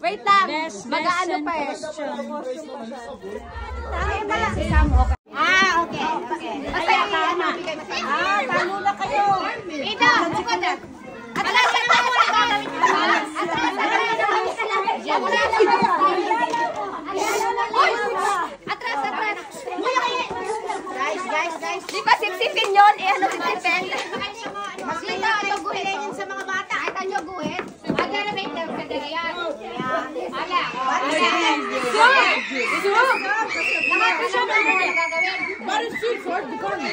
Wait lang. Mag-ano pa eh. Okay. Masaya ka na. Talo na kayo. Ito, bukod na. Atras. Guys. Di ba sipsipin yun? Ano sipsipin? Mas dito, ito guhin sa mga bata. Ito nyo guhin. Agad na may kagagayan. Ala. Lahat na siya na gagawin. Bari sweet for the corner.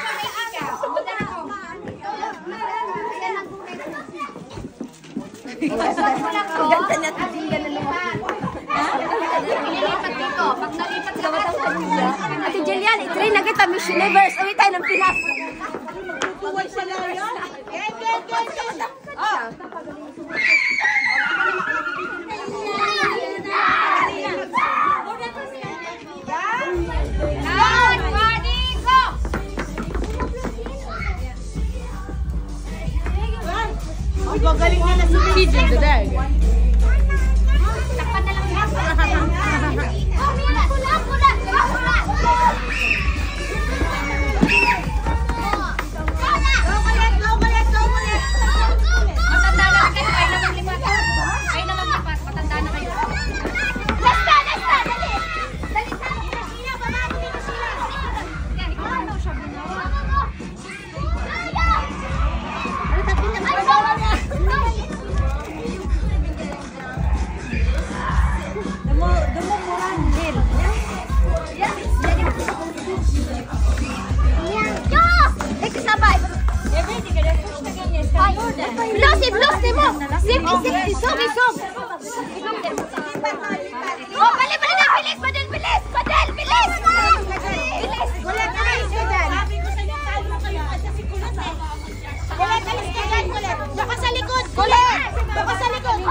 Ganda niya, titingnan na naman. Inilipat dito. Pag nalipat ka ba Ate Jillian, i-train na kita Miss Universe. Uwi tayo ng Pinas. tuwal sa layan? Ang galing nila si Pigeon today. Takpan na lang yan. Pula. Matanda na kayo. Kayo na maglipat. Matanda na kayo. Lasta. Dali. Dali sa sila. Babago dito sila. Yan. Ikaw na siya. Kulit!